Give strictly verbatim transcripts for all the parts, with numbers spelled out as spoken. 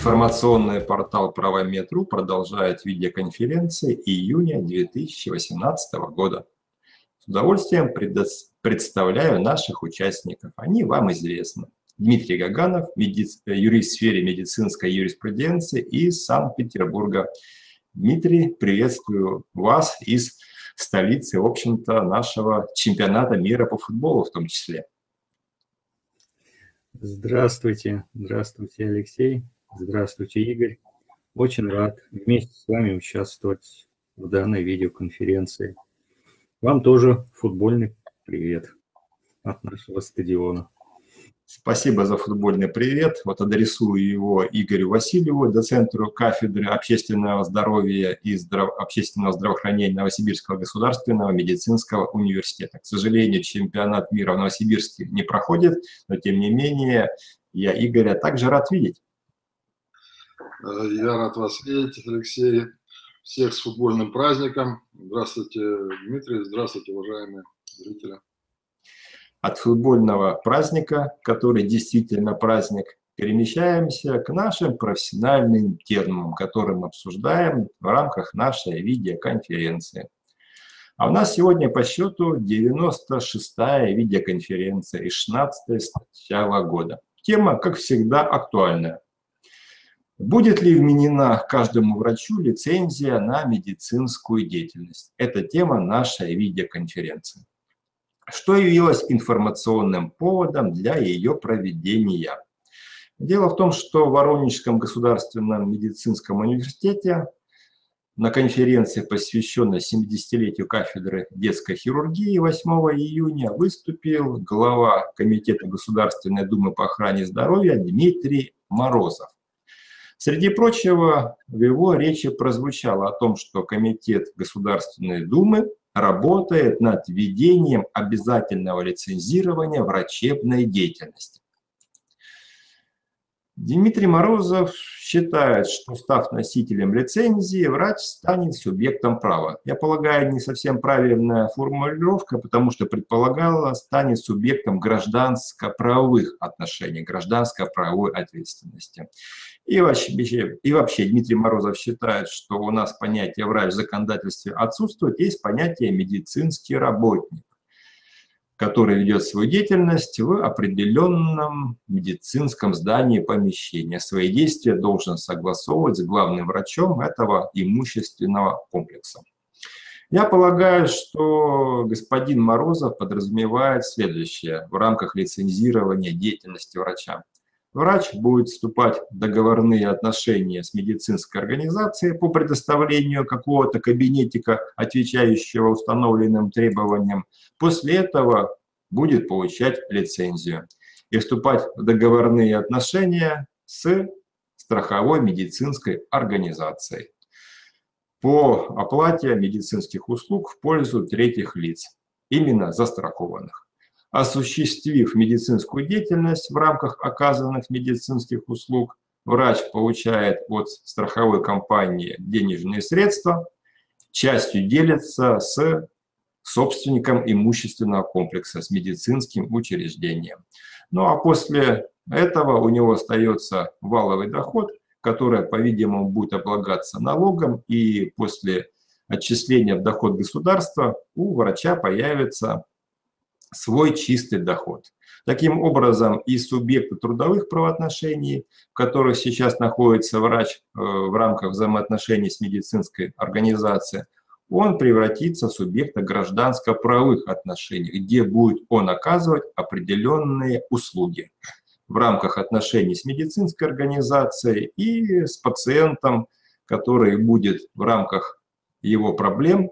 Информационный портал Правомед.ру продолжает видеоконференции июня две тысячи восемнадцатого года. С удовольствием представляю наших участников. Они вам известны. Дмитрий Гаганов, медиц... юрист в сфере медицинской юриспруденции из Санкт-Петербурга. Дмитрий, приветствую вас из столицы, в общем-то, нашего чемпионата мира по футболу в том числе. Здравствуйте, здравствуйте, Алексей, здравствуйте, Игорь. Очень рад вместе с вами участвовать в данной видеоконференции. Вам тоже футбольный привет от нашего стадиона. Спасибо за футбольный привет. Вот адресую его Игорю Васильеву, доцентру кафедры общественного здоровья и здрав... общественного здравоохранения Новосибирского государственного медицинского университета. К сожалению, чемпионат мира в Новосибирске не проходит, но тем не менее я Игоря также рад видеть. Я рад вас видеть, Алексей. Всех с футбольным праздником. Здравствуйте, Дмитрий. Здравствуйте, уважаемые зрители. От футбольного праздника, который действительно праздник, перемещаемся к нашим профессиональным темам, которые мы обсуждаем в рамках нашей видеоконференции. А у нас сегодня по счету девяносто шестая видеоконференция и шестнадцатая с начала года. Тема, как всегда, актуальная. Будет ли вменена каждому врачу лицензия на медицинскую деятельность? Это тема нашей видеоконференции. Что явилось информационным поводом для ее проведения? Дело в том, что в Воронежском государственном медицинском университете на конференции, посвященной семидесятилетию кафедры детской хирургии, восьмого июня выступил глава Комитета Государственной Думы по охране здоровья Дмитрий Морозов. Среди прочего, в его речи прозвучало о том, что Комитет Государственной Думы работает над введением обязательного лицензирования врачебной деятельности. Дмитрий Морозов считает, что, став носителем лицензии, врач станет субъектом права. Я полагаю, не совсем правильная формулировка, потому что предполагала, станет субъектом гражданско-правовых отношений, гражданско-правовой ответственности. И вообще, и вообще Дмитрий Морозов считает, что у нас понятие «врач» в законодательстве отсутствует, есть понятие «медицинский работник», который ведет свою деятельность в определенном медицинском здании помещения. Свои действия должен согласовывать с главным врачом этого имущественного комплекса. Я полагаю, что господин Морозов подразумевает следующее в рамках лицензирования деятельности врача. Врач будет вступать в договорные отношения с медицинской организацией по предоставлению какого-то кабинетика, отвечающего установленным требованиям. После этого будет получать лицензию и вступать в договорные отношения с страховой медицинской организацией по оплате медицинских услуг в пользу третьих лиц, именно застрахованных. Осуществив медицинскую деятельность в рамках оказанных медицинских услуг, врач получает от страховой компании денежные средства, частью делится с собственником имущественного комплекса, с медицинским учреждением. Ну а после этого у него остается валовый доход, который, по-видимому, будет облагаться налогом, и после отчисления в доход государства у врача появится свой чистый доход. Таким образом, и субъекты трудовых правоотношений, в которых сейчас находится врач э, в рамках взаимоотношений с медицинской организацией, он превратится в субъекта гражданско-правовых отношений, где будет он оказывать определенные услуги в рамках отношений с медицинской организацией и с пациентом, который будет в рамках его проблем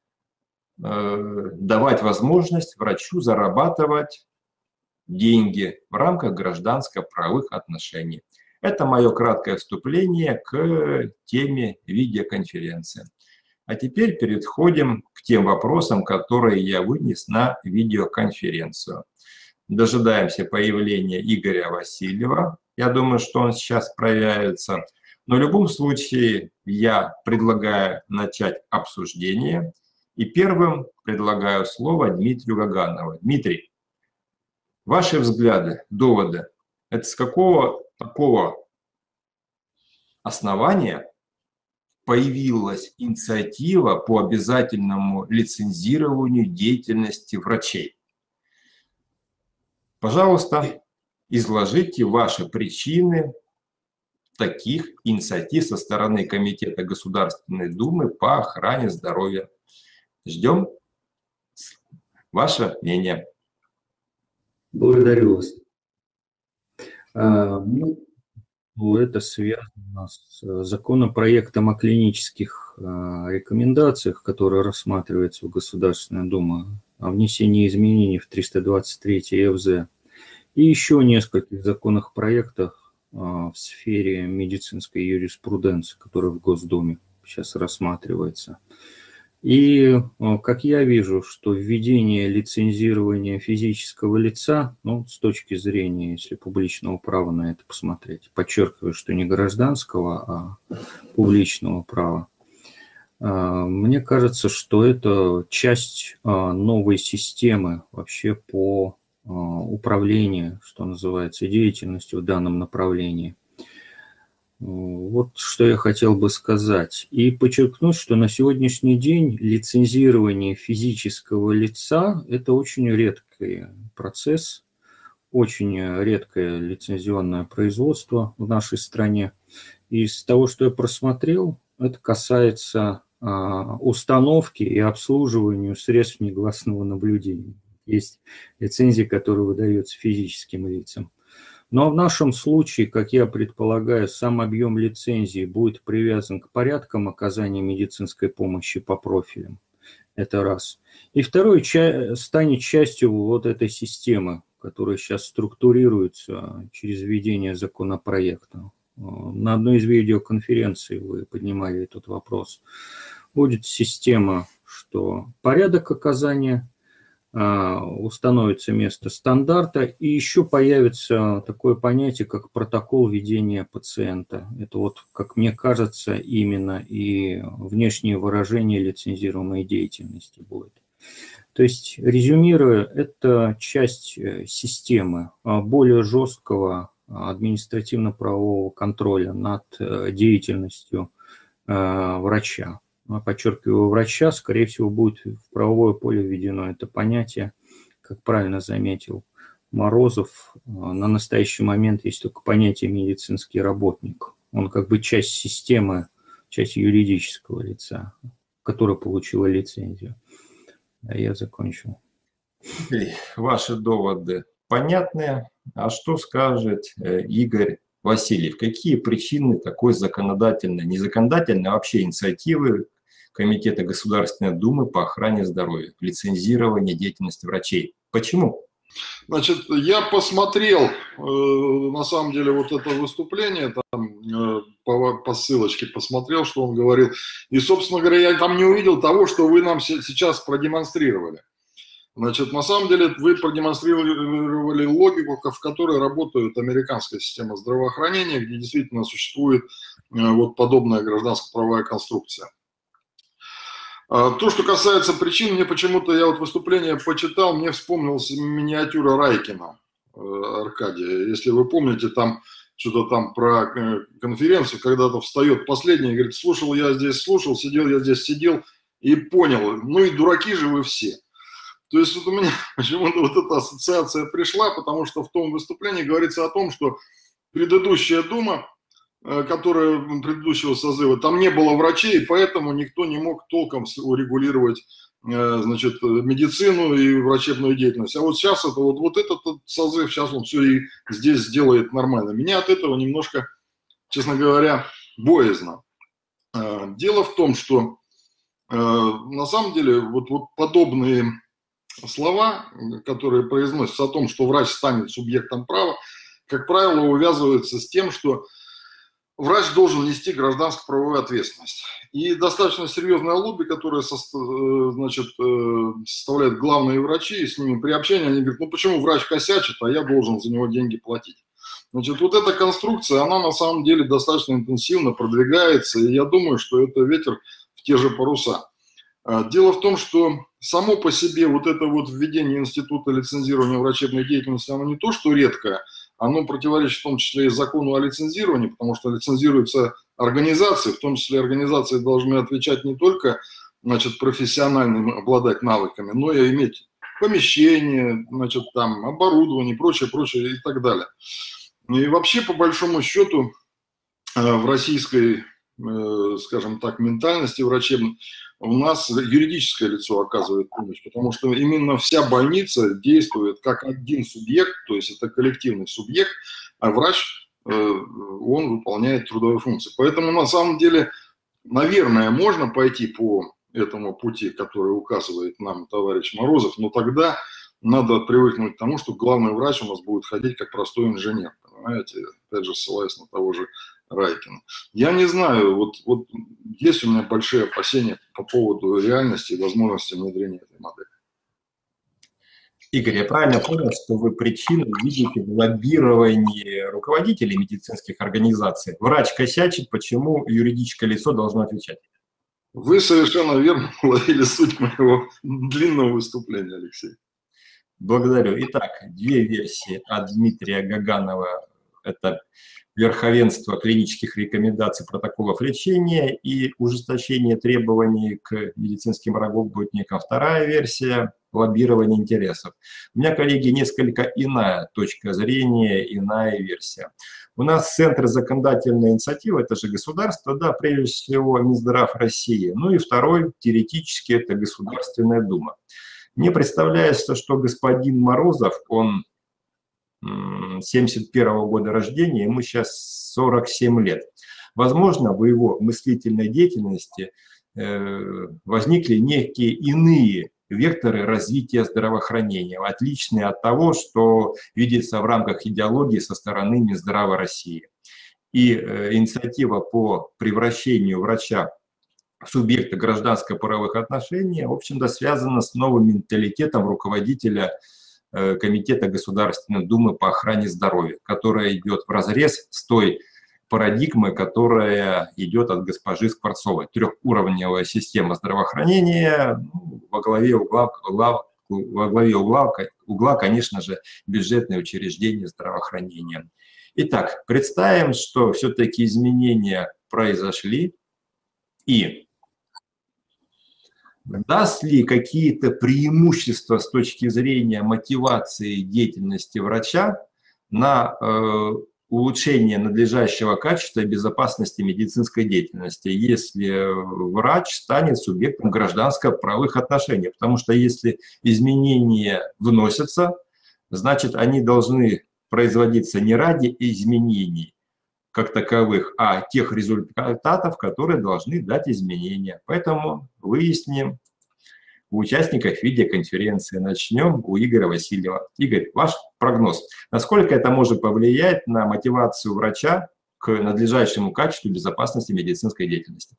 давать возможность врачу зарабатывать деньги в рамках гражданско-правовых отношений. Это мое краткое вступление к теме видеоконференции. А теперь переходим к тем вопросам, которые я вынес на видеоконференцию. Дожидаемся появления Игоря Васильева. Я думаю, что он сейчас проявится. Но в любом случае я предлагаю начать обсуждение. И первым предлагаю слово Дмитрию Гаганову. Дмитрий, ваши взгляды, доводы, это с какого такого основания появилась инициатива по обязательному лицензированию деятельности врачей. Пожалуйста, изложите ваши причины таких инициатив со стороны Комитета Государственной Думы по охране здоровья. Ждем ваше мнение. Благодарю вас. А, ну, это связано с законопроектом о клинических а, рекомендациях, который рассматривается в Государственной Думе, о внесении изменений в триста двадцать третий эф зэ и еще нескольких законопроектах а, в сфере медицинской юриспруденции, которые в Госдуме сейчас рассматривается. И, как я вижу, что введение лицензирования физического лица, ну, с точки зрения, если публичного права на это посмотреть, подчеркиваю, что не гражданского, а публичного права, мне кажется, что это часть новой системы вообще по управлению, что называется, деятельностью в данном направлении. Вот что я хотел бы сказать. И подчеркнуть, что на сегодняшний день лицензирование физического лица – это очень редкий процесс, очень редкое лицензионное производство в нашей стране. И из того, что я просмотрел, это касается а, установки и обслуживания средств негласного наблюдения. Есть лицензии, которые выдаются физическим лицам. Но в нашем случае, как я предполагаю, сам объем лицензии будет привязан к порядкам оказания медицинской помощи по профилям. Это раз. И второе, станет частью вот этой системы, которая сейчас структурируется через введение законопроекта. На одной из видеоконференций вы поднимали этот вопрос. Будет система, что порядок оказания, установится место стандарта, и еще появится такое понятие, как протокол ведения пациента. Это вот, как мне кажется, именно и внешнее выражение лицензируемой деятельности будет. То есть, резюмируя, это часть системы более жесткого административно-правового контроля над деятельностью врача. Подчеркиваю, врача, скорее всего, будет в правовое поле введено это понятие, как правильно заметил Морозов. На настоящий момент есть только понятие медицинский работник. Он как бы часть системы, часть юридического лица, которое получило лицензию. А я закончил. Ваши доводы понятны. А что скажет Игорь Васильев? Какие причины такой законодательной, не законодательной, а вообще инициативы Комитета Государственной Думы по охране здоровья, лицензирование деятельности врачей? Почему? Значит, я посмотрел, э, на самом деле, вот это выступление, там, э, по, по ссылочке посмотрел, что он говорил. И, собственно говоря, я там не увидел того, что вы нам сейчас продемонстрировали. Значит, на самом деле вы продемонстрировали логику, в которой работает американская система здравоохранения, где действительно существует э, вот подобная гражданско-правовая конструкция. То, что касается причин, мне почему-то, я вот выступление почитал, мне вспомнилась миниатюра Райкина, Аркадия. Если вы помните, там что-то там про конференцию, когда-то встает последний и говорит: слушал я здесь, слушал, сидел я здесь, сидел и понял. Ну и дураки же вы все. То есть вот у меня почему-то вот эта ассоциация пришла, потому что в том выступлении говорится о том, что предыдущая Дума, которая предыдущего созыва, там не было врачей, поэтому никто не мог толком урегулировать, значит, медицину и врачебную деятельность. А вот сейчас это вот, вот этот созыв, сейчас он все и здесь сделает нормально. Меня от этого немножко, честно говоря, боязно. Дело в том, что на самом деле вот, вот подобные слова, которые произносятся о том, что врач станет субъектом права, как правило, увязываются с тем, что врач должен нести гражданско-правовую ответственность. И достаточно серьезное лобби, которое значит, составляет главные врачи, и с ними при общении они говорят: ну почему врач косячит, а я должен за него деньги платить. Значит, вот эта конструкция, она на самом деле достаточно интенсивно продвигается, и я думаю, что это ветер в те же паруса. Дело в том, что само по себе вот это вот введение института лицензирования врачебной деятельности, оно не то, что редкое, оно противоречит в том числе и закону о лицензировании, потому что лицензируется организации, в том числе организации должны отвечать не только, значит, профессиональным, обладать навыками, но и иметь помещение, значит, там, оборудование, прочее, прочее и так далее. И вообще, по большому счету, в российской, скажем так, ментальности врачебной у нас юридическое лицо оказывает помощь, потому что именно вся больница действует как один субъект, то есть это коллективный субъект, а врач, он выполняет трудовые функции. Поэтому на самом деле, наверное, можно пойти по этому пути, который указывает нам товарищ Морозов, но тогда надо привыкнуть к тому, что главный врач у нас будет ходить как простой инженер, понимаете, опять же ссылаясь на того же Райкина. Я не знаю, вот, вот есть у меня большие опасения по поводу реальности и возможности внедрения этой модели. Игорь, я правильно понял, что вы причину видите в лоббировании руководителей медицинских организаций? Врач косячит, почему юридическое лицо должно отвечать? Вы совершенно верно уловили суть моего длинного выступления, Алексей. Благодарю. Итак, две версии от Дмитрия Гаганова. Это верховенство клинических рекомендаций протоколов лечения и ужесточение требований к медицинским работникам. Вторая версия – лоббирование интересов. У меня, коллеги, несколько иная точка зрения, иная версия. У нас Центр законодательной инициативы, это же государство, да, прежде всего Минздрав России. Ну и второй, теоретически, это Государственная Дума. Мне представляется, что господин Морозов, он семьдесят первого года рождения, ему сейчас сорок семь лет. Возможно, в его мыслительной деятельности э, возникли некие иные векторы развития здравоохранения, отличные от того, что видится в рамках идеологии со стороны Минздрава России. И э, инициатива по превращению врача в субъекта гражданско-правовых отношений, в общем-то, связана с новым менталитетом руководителя э, Комитета Государственной Думы по охране здоровья, которая идет вразрез с той парадигмы, которая идет от госпожи Скворцовой. Трехуровневая система здравоохранения, ну, во главе угла, угла, во главе угла, угла, конечно же, бюджетные учреждения здравоохранения. Итак, представим, что все-таки изменения произошли, и даст ли какие-то преимущества с точки зрения мотивации деятельности врача на э, улучшение надлежащего качества и безопасности медицинской деятельности, если врач станет субъектом гражданско-правовых отношений? Потому что если изменения вносятся, значит, они должны производиться не ради изменений как таковых, а тех результатов, которые должны дать изменения. Поэтому выясним у участников видеоконференции. Начнем у Игоря Васильева. Игорь, ваш прогноз. Насколько это может повлиять на мотивацию врача к надлежащему качеству и безопасности медицинской деятельности?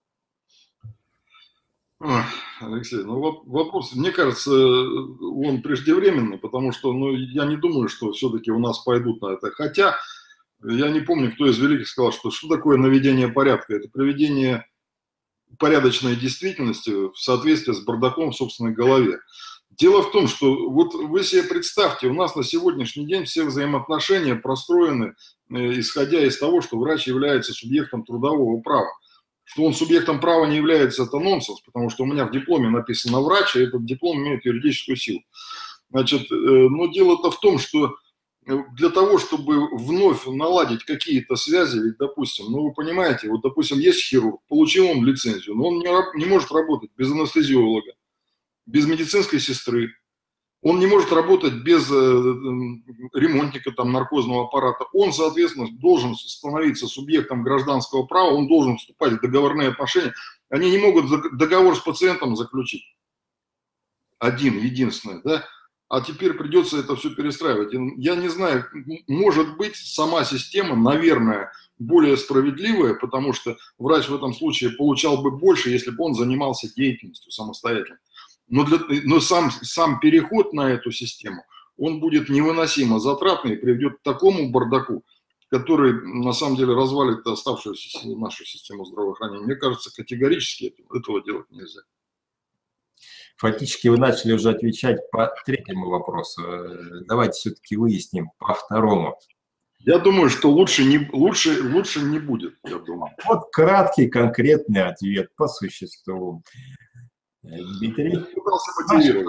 Алексей, ну вопрос, мне кажется, он преждевременный, потому что ну, я не думаю, что все-таки у нас пойдут на это. Хотя я не помню, кто из великих сказал, что что такое наведение порядка. Это приведение порядочной действительности в соответствии с бардаком в собственной голове. Дело в том, что вот вы себе представьте, у нас на сегодняшний день все взаимоотношения простроены, исходя из того, что врач является субъектом трудового права. Что он субъектом права не является, это нонсенс, потому что у меня в дипломе написано врач, и этот диплом имеет юридическую силу. Значит, но дело-то в том, что для того, чтобы вновь наладить какие-то связи, ведь, допустим, ну вы понимаете, вот, допустим, есть хирург, получил он лицензию, но он не, не может работать без анестезиолога, без медицинской сестры, он не может работать без э, ремонтника там, наркозного аппарата, он, соответственно, должен становиться субъектом гражданского права, он должен вступать в договорные отношения, они не могут договор с пациентом заключить, один, единственный, да, а теперь придется это все перестраивать. Я не знаю, может быть, сама система, наверное, более справедливая, потому что врач в этом случае получал бы больше, если бы он занимался деятельностью самостоятельно. Но, для, но сам, сам переход на эту систему, он будет невыносимо затратный и приведет к такому бардаку, который на самом деле развалит оставшуюся нашу систему здравоохранения. Мне кажется, категорически этого делать нельзя. Фактически вы начали уже отвечать по третьему вопросу. Давайте все-таки выясним по второму. Я думаю, что лучше не, лучше, лучше не будет, я думаю. Вот краткий, конкретный ответ по существу. Дмитрий? Я пытался мотивировать.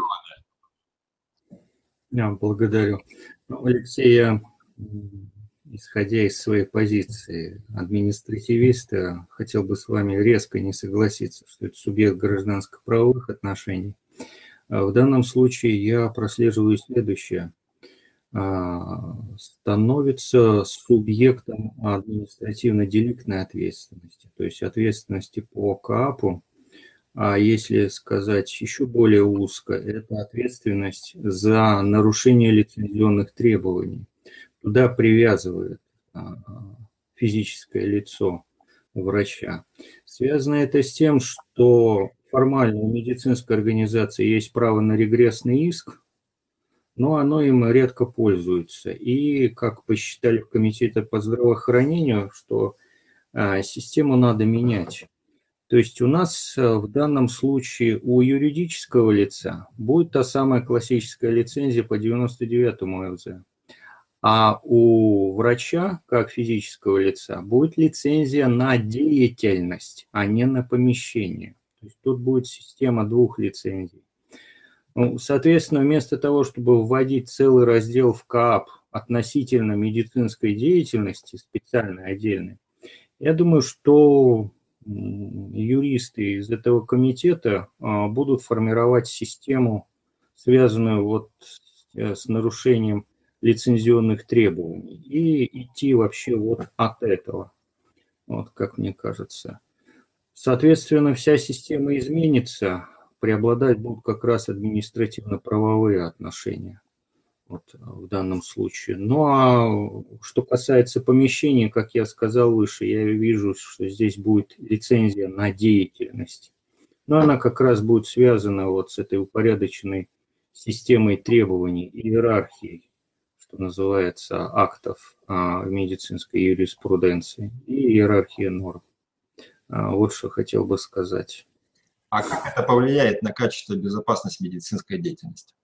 Я благодарю. Ну, Алексей, я, исходя из своей позиции административиста, хотел бы с вами резко не согласиться, что это субъект гражданско-правовых отношений. В данном случае я прослеживаю следующее. Становится субъектом административно-деликтной ответственности, то есть ответственности по КАПу, а если сказать еще более узко, это ответственность за нарушение лицензионных требований. Туда привязывает физическое лицо врача. Связано это с тем, что формально у медицинской организации есть право на регрессный иск, но оно им редко пользуется. И, как посчитали в Комитете по здравоохранению, что а, систему надо менять. То есть у нас в данном случае у юридического лица будет та самая классическая лицензия по девяносто девятому ФЗ, а у врача, как физического лица, будет лицензия на деятельность, а не на помещение. То есть тут будет система двух лицензий. Ну, соответственно, вместо того, чтобы вводить целый раздел в КАП относительно медицинской деятельности, специальной, отдельной, я думаю, что юристы из этого комитета будут формировать систему, связанную вот с нарушением лицензионных требований, и идти вообще вот от этого, вот как мне кажется. Соответственно, вся система изменится, преобладать будут как раз административно-правовые отношения вот, в данном случае. Ну а что касается помещения, как я сказал выше, я вижу, что здесь будет лицензия на деятельность. Но она как раз будет связана вот с этой упорядоченной системой требований, иерархией, что называется, актов а, медицинской юриспруденции и иерархия норм. А, вот что хотел бы сказать. А как это повлияет на качество и безопасность медицинской деятельности?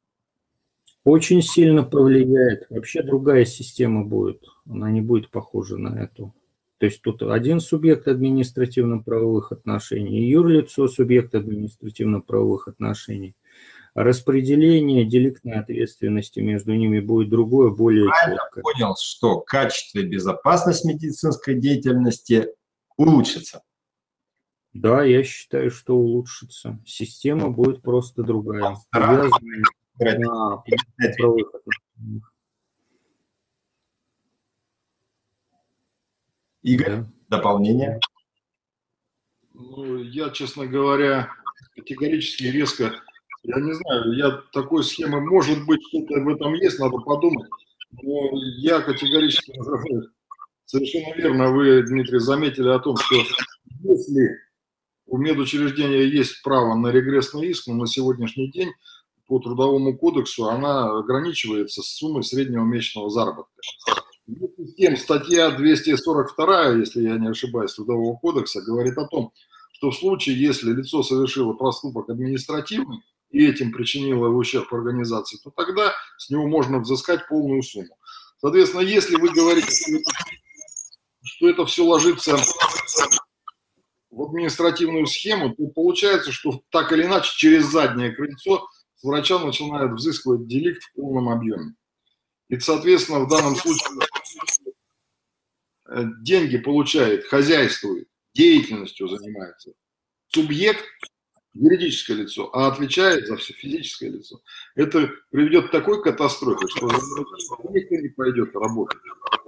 Очень сильно повлияет. Вообще другая система будет. Она не будет похожа на эту. То есть тут один субъект административно-правовых отношений, и юрлицо субъект административно-правовых отношений. А распределение деликтной ответственности между ними будет другое, более Правильно четкое. Понял, что качество и безопасность медицинской деятельности улучшится. Да, я считаю, что улучшится. Система будет просто другая. Привязанная на правовых отношениях. Игорь, да. Дополнение? Ну, я, честно говоря, категорически резко, я не знаю, я такой схемы, может быть, что-то в этом есть, надо подумать, но я категорически совершенно верно вы, Дмитрий, заметили о том, что если у медучреждения есть право на регрессный иск, но на сегодняшний день по Трудовому кодексу она ограничивается суммой среднего месячного заработка. Вместе с тем, статья двести сорок два, если я не ошибаюсь, Трудового кодекса, говорит о том, что в случае, если лицо совершило проступок административный и этим причинило ущерб организации, то тогда с него можно взыскать полную сумму. Соответственно, если вы говорите, что это все ложится в административную схему, то получается, что так или иначе через заднее крыльцо с врача начинают взыскивать деликт в полном объеме. И, соответственно, в данном случае деньги получает, хозяйствует, деятельностью занимается субъект, юридическое лицо, а отвечает за все физическое лицо. Это приведет к такой катастрофе, что никто не пойдет работать.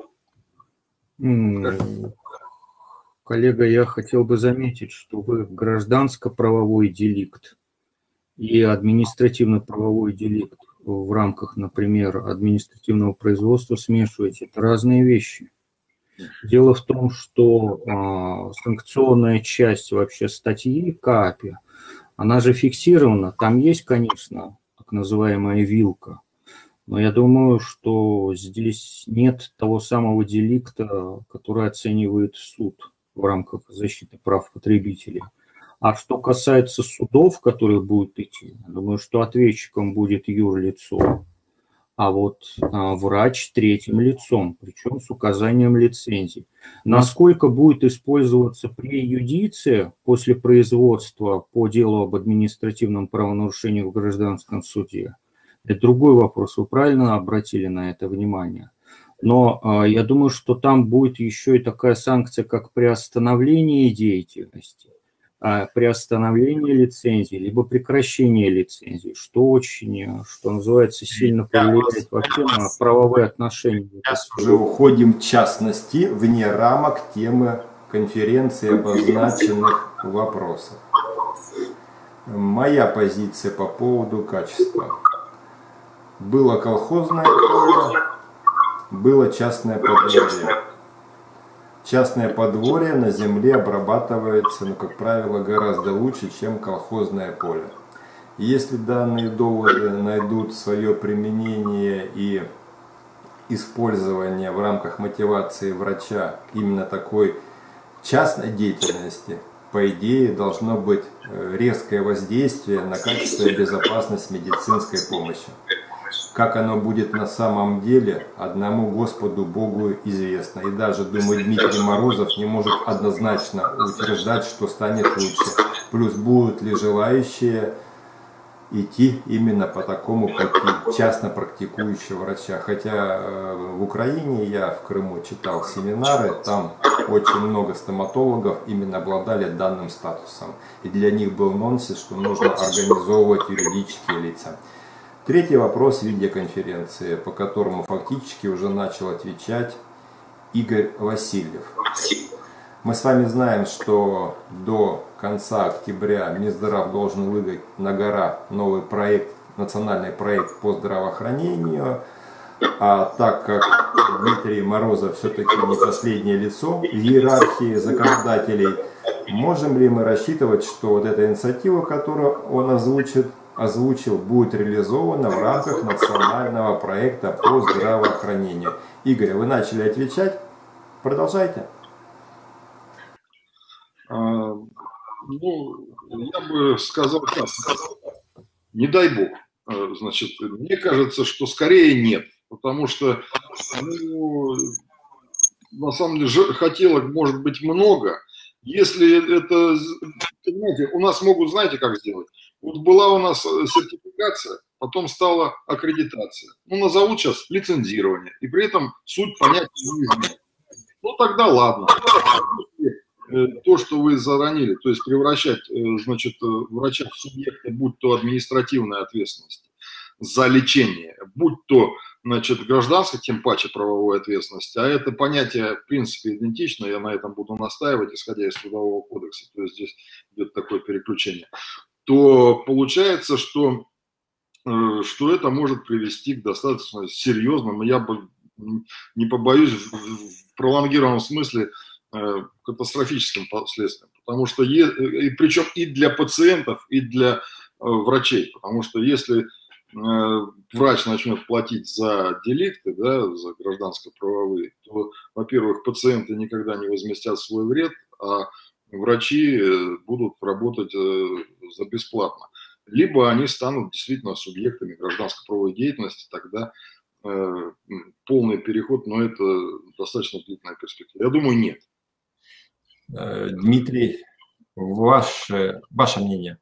Mm. Коллега, я хотел бы заметить, что вы гражданско-правовой деликт и административно-правовой деликт в рамках, например, административного производства смешиваете. Это разные вещи. Дело в том, что а, санкционная часть вообще статьи КАПе, она же фиксирована. Там есть, конечно, так называемая вилка. Но я думаю, что здесь нет того самого деликта, который оценивает суд в рамках защиты прав потребителей. А что касается судов, которые будут идти, я думаю, что ответчиком будет юрлицо, а вот а, врач третьим лицом, причем с указанием лицензии. Насколько будет использоваться преюдиция после производства по делу об административном правонарушении в гражданском суде, это другой вопрос, вы правильно обратили на это внимание. Но а, я думаю, что там будет еще и такая санкция, как приостановление деятельности, приостановление лицензии, либо прекращение лицензии, что очень, что называется, сильно повлияет вообще на правовые отношения. Сейчас уже уходим в частности, вне рамок темы конференции обозначенных вопросов. Моя позиция по поводу качества. Было колхозное поле, было частное подворье. Частное подворье на земле обрабатывается, ну, как правило, гораздо лучше, чем колхозное поле. И если данные доводы найдут свое применение и использование в рамках мотивации врача именно такой частной деятельности, по идее, должно быть резкое воздействие на качество и безопасность медицинской помощи. Как оно будет на самом деле, одному Господу Богу известно. И даже, думаю, Дмитрий Морозов не может однозначно утверждать, что станет лучше. Плюс будут ли желающие идти именно по такому пути частно практикующего врача. Хотя в Украине, я в Крыму читал семинары, там очень много стоматологов именно обладали данным статусом. И для них был нонсенс, что нужно организовывать юридические лица. Третий вопрос видеоконференции, по которому фактически уже начал отвечать Игорь Васильев. Мы с вами знаем, что до конца октября Минздрав должен выдать на гора новый проект, национальный проект по здравоохранению. А так как Дмитрий Морозов все-таки не последнее лицо в иерархии законодателей, можем ли мы рассчитывать, что вот эта инициатива, которую он озвучит, озвучил, будет реализована в рамках национального проекта по здравоохранению? Игорь, вы начали отвечать. Продолжайте. А, ну, я бы сказал так, не дай бог. Значит, мне кажется, что скорее нет, потому что, ну, на самом деле, хотелок может быть много. Если это, понимаете, у нас могут, знаете, как сделать? Вот была у нас сертификация, потом стала аккредитация. Ну, назовут сейчас лицензирование. И при этом суть понятия не изменит. Ну, тогда ладно. То, что вы заронили, то есть превращать, значит, врача в субъекта, будь то административная ответственность за лечение, будь то, значит, гражданской, тем паче правовой ответственности, а это понятие, в принципе, идентично, я на этом буду настаивать, исходя из Трудового кодекса, то есть здесь идет такое переключение, то получается, что, что это может привести к достаточно серьезным, я бы не побоюсь в пролонгированном смысле, катастрофическим последствиям, потому что, и причем и для пациентов, и для врачей, потому что если врач начнет платить за деликты, да, за гражданско-правовые, то, во-первых, пациенты никогда не возместят свой вред, а врачи будут работать за бесплатно. Либо они станут действительно субъектами гражданско-правовой деятельности, тогда э, полный переход, но это достаточно длительная перспектива. Я думаю, нет. Дмитрий, ваше, ваше мнение?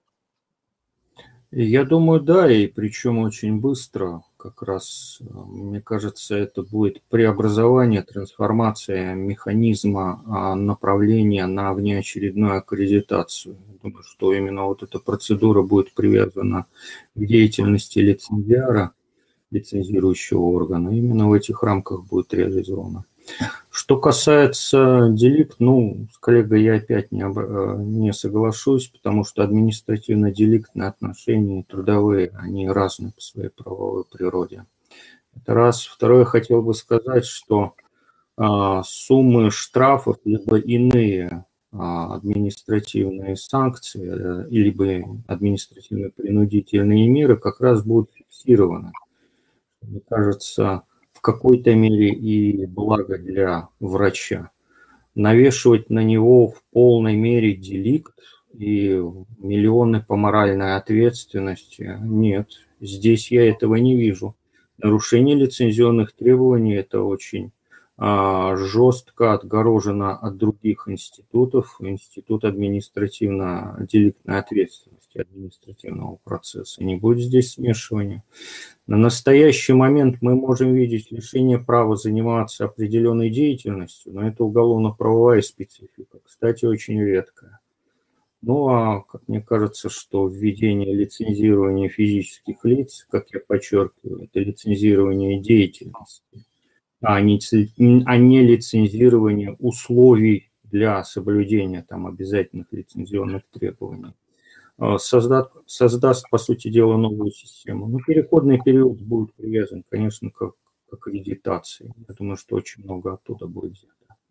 Я думаю, да, и причем очень быстро. Как раз, мне кажется, это будет преобразование, трансформация механизма направления на внеочередную аккредитацию. Я думаю, что именно вот эта процедура будет привязана к деятельности лицензиара, лицензирующего органа. Именно в этих рамках будет реализовано. Что касается деликт, ну, с коллегой я опять не, об, не соглашусь, потому что административно-деликтные отношения, трудовые, они разные по своей правовой природе. Это раз. Второе, хотел бы сказать, что а, суммы штрафов, либо иные а, административные санкции, либо административно-принудительные меры как раз будут фиксированы. Мне кажется, в какой-то мере и благо для врача. Навешивать на него в полной мере деликт и миллионы по моральной ответственности — нет, здесь я этого не вижу. Нарушение лицензионных требований – это очень а, жестко отгорожено от других институтов. Институт административно-деликтной ответственности, административного процесса. Не будет здесь смешивания. На настоящий момент мы можем видеть лишение права заниматься определенной деятельностью, но это уголовно-правовая специфика, кстати, очень редкая. Ну, а, как мне кажется, что введение лицензирования физических лиц, как я подчеркиваю, это лицензирование деятельности, а не, а не лицензирование условий для соблюдения там обязательных лицензионных требований, создаст, создаст, по сути дела, новую систему. Но переходный период будет привязан, конечно, к, к аккредитации. Я думаю, что очень много оттуда будет взято.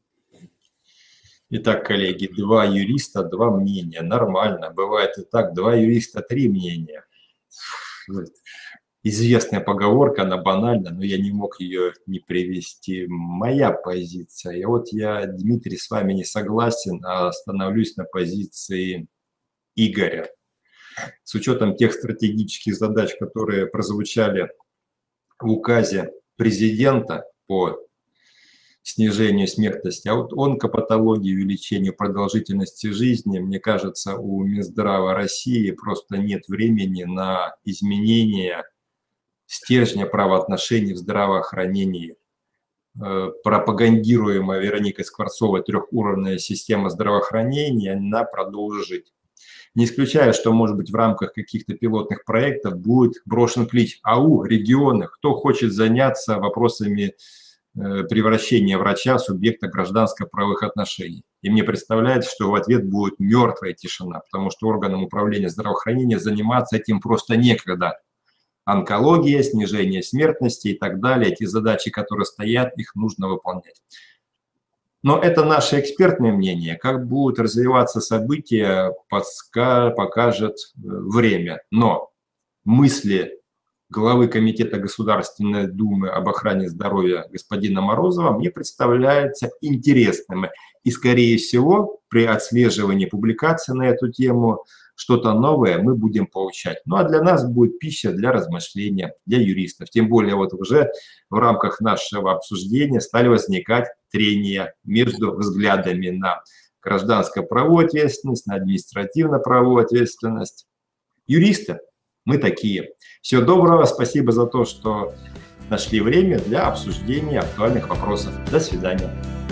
Итак, коллеги, два юриста, два мнения. Нормально. Бывает и так. Два юриста, три мнения. Известная поговорка, она банальна, но я не мог ее не привести. Моя позиция. И вот я, Дмитрий, с вами не согласен, а остановлюсь на позиции Игоря. С учетом тех стратегических задач, которые прозвучали в указе президента по снижению смертности, а вот онкопатологии, увеличению продолжительности жизни, мне кажется, у Минздрава России просто нет времени на изменение стержня правоотношений в здравоохранении. Пропагандируемая Вероникой Скворцовой трехуровневая система здравоохранения, она продолжит жить. Не исключаю, что, может быть, в рамках каких-то пилотных проектов будет брошен клич: ау, регионы, кто хочет заняться вопросами превращения врача в субъекта гражданско-правовых отношений. И мне представляется, что в ответ будет мертвая тишина, потому что органам управления здравоохранения заниматься этим просто некогда. Онкология, снижение смертности и так далее, эти задачи, которые стоят, их нужно выполнять. Но это наше экспертное мнение. Как будут развиваться события, покажет время. Но мысли главы Комитета Государственной Думы об охране здоровья господина Морозова мне представляются интересными. И, скорее всего, при отслеживании публикаций на эту тему что-то новое мы будем получать. Ну а для нас будет пища для размышления, для юристов. Тем более вот уже в рамках нашего обсуждения стали возникать трения между взглядами на гражданско-правовую ответственность, на административно-правовую ответственность. Юристы, мы такие. Всего доброго, спасибо за то, что нашли время для обсуждения актуальных вопросов. До свидания.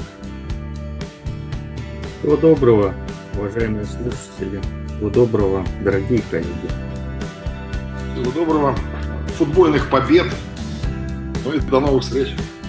Всего доброго, уважаемые слушатели. Всего доброго, дорогие коллеги. Всего доброго, футбольных побед. Ну и до новых встреч.